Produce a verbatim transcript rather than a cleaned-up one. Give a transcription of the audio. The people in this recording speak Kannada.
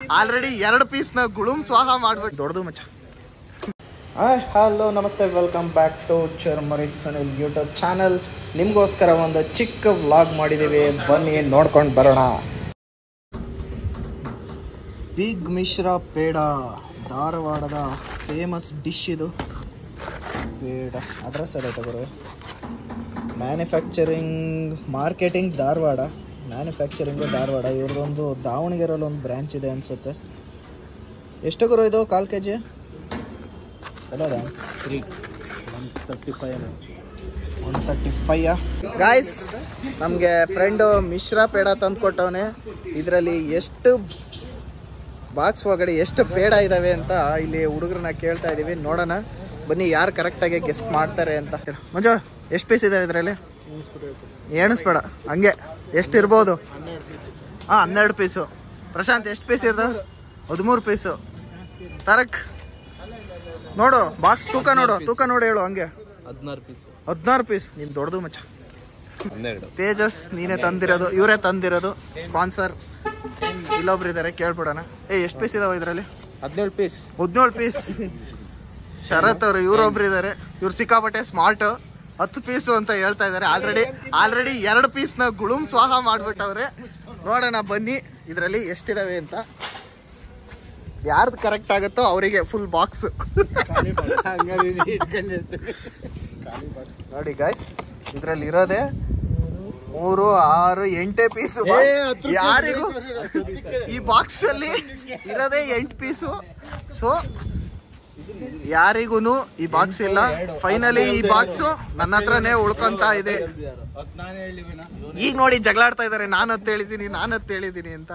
ಆಲ್ರೆಡಿ ಎರಡು ಪೀಸ್ ನ ಗುಳುಮ್ ಸ್ವಾಹ ಮಾಡ್ಬಿಟ್ಟು ದೊಡ್ಡದು ಮಚ್ಚ. Hi hello namaste, welcome back to Charmari Sunil YouTube channel. ನಿಮಗೋಸ್ಕರ ಒಂದು ಚಿಕ್ಕ ವ್ಲಾಗ್ ಮಾಡಿದ್ದೀವಿ, ಬನ್ನಿ ನೋಡ್ಕೊಂಡು ಬರೋಣ. ಬಿಗ್ ಮಿಶ್ರಾ ಪೇಡ, ಧಾರವಾಡದ ಫೇಮಸ್ ಡಿಶ್ ಇದು ಪೇಡ. ಅಡ್ರೆಸ್ ಅದೇ ತಗೋರು. Manufacturing marketing Dharwad, manufacturing Dharwad. ಇವ್ರದ್ದೊಂದು ದಾವಣಗೆರೆಯಲ್ಲಿ ಒಂದು ಬ್ರ್ಯಾಂಚ್ ಇದೆ ಅನಿಸುತ್ತೆ. ಎಷ್ಟು ಗುರು ಇದು ಕಾಲು ಕೆ ಜಿ? ಎಲ್ಲ three one thirty five one thirty five guys. ನಮಗೆ ಫ್ರೆಂಡು ಮಿಶ್ರಾ ಪೇಡ ತಂದು ಕೊಟ್ಟವನೆ. ಇದರಲ್ಲಿ ಎಷ್ಟು ಬಾಕ್ಸ್ ಒಳಗಡೆ ಎಷ್ಟು ಪೇಡ ಇದ್ದಾವೆ ಅಂತ ಇಲ್ಲಿ ಹುಡುಗರನ್ನ ಕೇಳ್ತಾ ಇದ್ದೀವಿ. ನೋಡೋಣ ಬನ್ನಿ ಯಾರು ಕರೆಕ್ಟಾಗಿ ಗೆಸ್ ಮಾಡ್ತಾರೆ ಅಂತ. ಮಂಜು ಎಷ್ಟು ಪೀಸ್ ಇದಾವೆ ಇದರಲ್ಲಿ? ಎಣಿಸ್ಬೇಡ, ಹಂಗೆ ಎಷ್ಟು ಇರ್ಬೋದು? ಹಾಂ, ಹನ್ನೆರಡು ಪೀಸು. ಪ್ರಶಾಂತ್ ಎಷ್ಟು ಪೀಸ್ ಇರ್ತಾವೆ? ಹದಿಮೂರು ಪೀಸು. ತರಕ್ ನೋಡು, ಬಾಕ್ಸ್ ತೂಕ ನೋಡು, ತೂಕ ನೋಡಿ ಹೇಳು. ಹಂಗೆ ಹದಿನಾರು ಪೀಸ್ ಹದಿನಾರು ಪೀಸ್. ನೀನು ದೊಡ್ಡದು ಮಚ್ಚ. ಹನ್ನೆರಡು. ತೇಜಸ್ ನೀನೇ ತಂದಿರೋದು, ಇವರೇ ತಂದಿರೋದು ಸ್ಪಾನ್ಸರ್. ಇಲ್ಲೊಬ್ರು ಇದ್ದಾರೆ, ಕೇಳ್ಬಿಡೋಣ. ಏ ಎಷ್ಟು ಪೀಸ್ ಇದಾವೆ ಇದರಲ್ಲಿ? ಹದಿನೇಳು ಪೀಸ್ ಹದಿನೇಳು ಪೀಸ್. ಶರತ್ ಅವರು ಇವರೊಬ್ರು ಇದ್ದಾರೆ, ಇವ್ರು ಸಿಕ್ಕಾಪಟ್ಟೆ ಸ್ಮಾರ್ಟ್. ಹತ್ತು ಪೀಸು ಅಂತ ಹೇಳ್ತಾ ಇದ್ದಾರೆ. ಆಲ್ರೆಡಿ ಆಲ್ರೆಡಿ ಎರಡು ಪೀಸ್ನ ಗುಳುಮ್ ಸ್ವಾಹ ಮಾಡ್ಬಿಟ್ಟವ್ರೆ. ನೋಡೋಣ ಬನ್ನಿ ಇದರಲ್ಲಿ ಎಷ್ಟಿದಾವೆ ಅಂತ. ಯಾರ್ದು ಕರೆಕ್ಟ್ ಆಗುತ್ತೋ ಅವರಿಗೆ ಫುಲ್ ಬಾಕ್ಸ್. ನೋಡಿ ಗಾಯ್ಸ್, ಇದರಲ್ಲಿ ಇರೋದೆ ಮೂರು ಆರು ಎಂಟೇ ಪೀಸು. ಯಾರಿಗೂ ಈ ಬಾಕ್ಸ್ ಅಲ್ಲಿ ಇರೋದೇ ಎಂಟು ಪೀಸು. ಸೊ ಯಾರಿಗೂ ಈ ಬಾಕ್ಸ್ ಇಲ್ಲ. ಫೈನಲಿ ಈ ಬಾಕ್ಸ್ ನನ್ನ ಹತ್ರನೇ ಉಳ್ಕೊಂತ ಇದೆ. ಈಗ ನೋಡಿ ಜಗಳಾಡ್ತಾ ಇದಾರೆ, ನಾನು ಹತ್ತು ಹೇಳಿದೀನಿ ನಾನು ಹತ್ತು ಹೇಳಿದೀನಿ ಅಂತ.